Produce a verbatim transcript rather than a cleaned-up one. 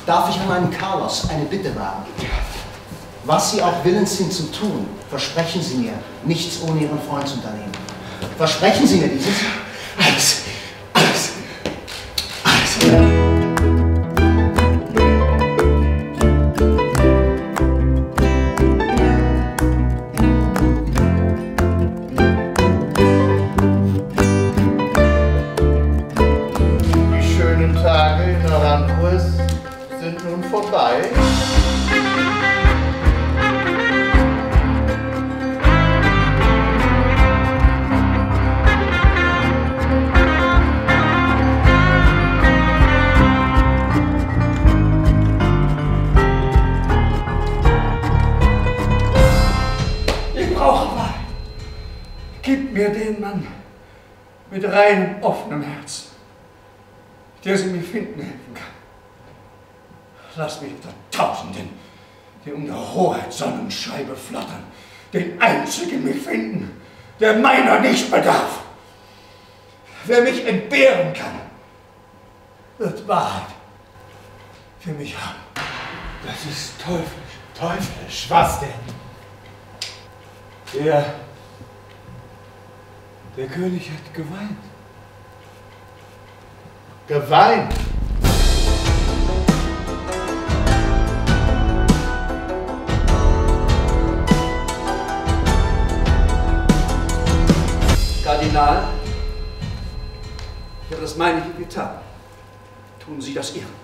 Darf ich an meinen Carlos eine Bitte wagen? Was Sie auch willens sind zu tun, versprechen Sie mir, nichts ohne Ihren Freund zu unternehmen. Versprechen Sie mir dieses? Alles, alles, alles. Die schönen Tage in Aranjuez sind nun vorbei. Gib mir den Mann mit reinem, offenem Herzen, der sie mir finden helfen kann. Lass mich unter Tausenden, die um der Hoheit Sonnenscheibe flattern, den einzigen mich finden, der meiner nicht bedarf. Wer mich entbehren kann, wird Wahrheit für mich haben. Das ist teuflisch, teuflisch. Was denn? Der... Der König hat geweint. Geweint? Kardinal, ich habe das meinige getan. Tun Sie das Ihre.